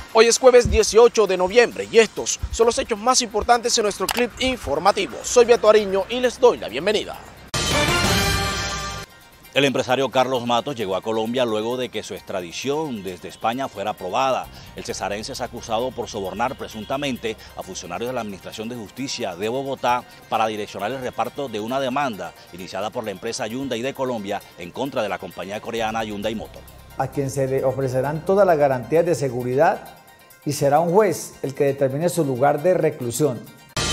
Hoy es jueves 18 de noviembre y estos son los hechos más importantes en nuestro clip informativo. Soy Beto Ariño y les doy la bienvenida. El empresario Carlos Matos llegó a Colombia luego de que su extradición desde España fuera aprobada. El cesarense es acusado por sobornar presuntamente a funcionarios de la Administración de Justicia de Bogotá para direccionar el reparto de una demanda iniciada por la empresa Hyundai de Colombia en contra de la compañía coreana Hyundai Motor. A quien se le ofrecerán todas las garantías de seguridad y será un juez el que determine su lugar de reclusión.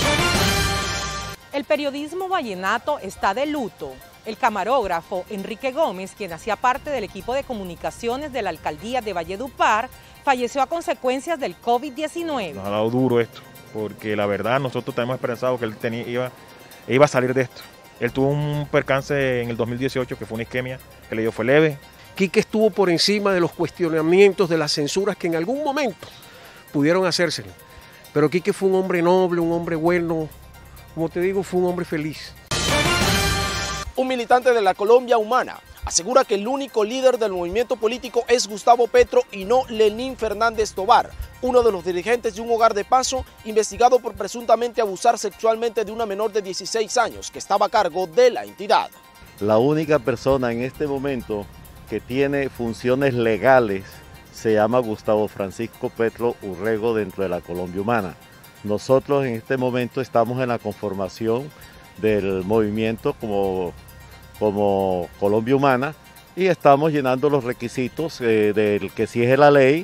El periodismo vallenato está de luto. El camarógrafo Enrique Gómez, quien hacía parte del equipo de comunicaciones de la alcaldía de Valledupar, falleció a consecuencias del COVID-19. Nos ha dado duro esto, porque la verdad nosotros tenemos esperanzado que él iba a salir de esto. Él tuvo un percance en el 2018 que fue una isquemia, que le dio fue leve. Quique estuvo por encima de los cuestionamientos, de las censuras que en algún momento pudieron hacérsele. Pero Quique fue un hombre noble, un hombre bueno, como te digo, fue un hombre feliz. Un militante de la Colombia Humana asegura que el único líder del movimiento político es Gustavo Petro y no Lenín Fernández Tobar, uno de los dirigentes de un hogar de Paso investigado por presuntamente abusar sexualmente de una menor de 16 años que estaba a cargo de la entidad. La única persona en este momento que tiene funciones legales se llama Gustavo Francisco Petro Urrego dentro de la Colombia Humana. Nosotros en este momento estamos en la conformación del movimiento como Colombia Humana y estamos llenando los requisitos del que exige la ley.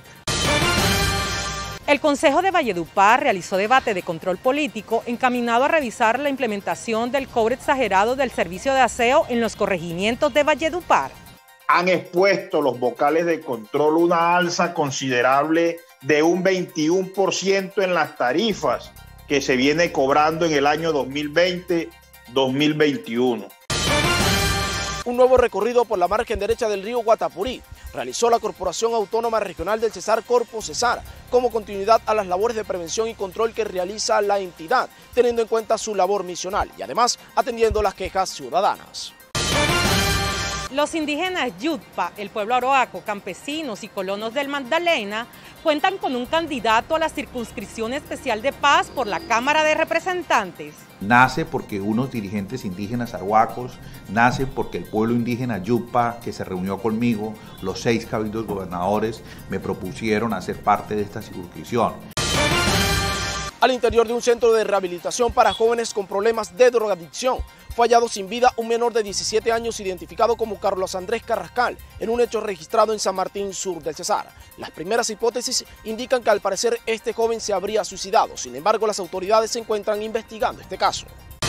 El Consejo de Valledupar realizó debate de control político encaminado a revisar la implementación del cobro exagerado del servicio de aseo en los corregimientos de Valledupar. Han expuesto los vocales de control una alza considerable de un 21% en las tarifas que se viene cobrando en el año 2020-2021. Un nuevo recorrido por la margen derecha del río Guatapurí realizó la Corporación Autónoma Regional del Cesar Corpo Cesar como continuidad a las labores de prevención y control que realiza la entidad, teniendo en cuenta su labor misional y además atendiendo las quejas ciudadanas. Los indígenas Yutpa, el pueblo aroaco, campesinos y colonos del Magdalena cuentan con un candidato a la circunscripción especial de paz por la Cámara de Representantes. Nace porque unos dirigentes indígenas arhuacos, nace porque el pueblo indígena Yutpa, que se reunió conmigo, los 6 cabildos gobernadores, me propusieron hacer parte de esta circunscripción. Al interior de un centro de rehabilitación para jóvenes con problemas de drogadicción, fue hallado sin vida un menor de 17 años identificado como Carlos Andrés Carrascal en un hecho registrado en San Martín Sur del Cesar. Las primeras hipótesis indican que al parecer este joven se habría suicidado, sin embargo las autoridades se encuentran investigando este caso.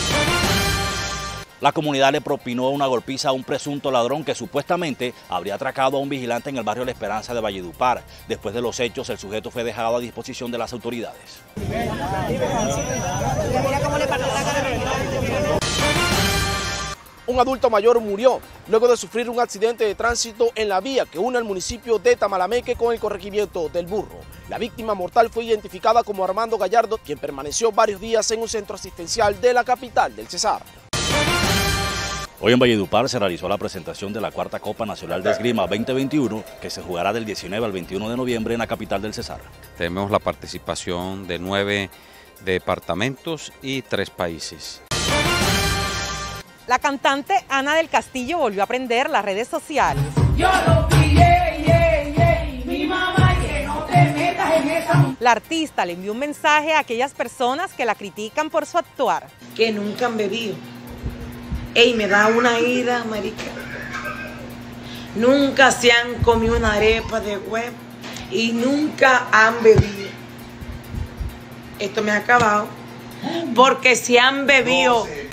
La comunidad le propinó una golpiza a un presunto ladrón que supuestamente habría atracado a un vigilante en el barrio La Esperanza de Valledupar. Después de los hechos, el sujeto fue dejado a disposición de las autoridades. Un adulto mayor murió luego de sufrir un accidente de tránsito en la vía que une al municipio de Tamalameque con el corregimiento del Burro. La víctima mortal fue identificada como Armando Gallardo, quien permaneció varios días en un centro asistencial de la capital del Cesar. Hoy en Valledupar se realizó la presentación de la Cuarta Copa Nacional de Esgrima 2021, que se jugará del 19 al 21 de noviembre en la capital del Cesar. Tenemos la participación de 9 departamentos y 3 países. La cantante Ana del Castillo volvió a aprender las redes sociales. Yo lo pillé, mi mamá, que no te metas en esa... La artista le envió un mensaje a aquellas personas que la critican por su actuar. Que nunca han bebido. Ey, me da una ira, marica. Nunca se han comido una arepa de huevo y nunca han bebido. Esto me ha acabado. Porque si han bebido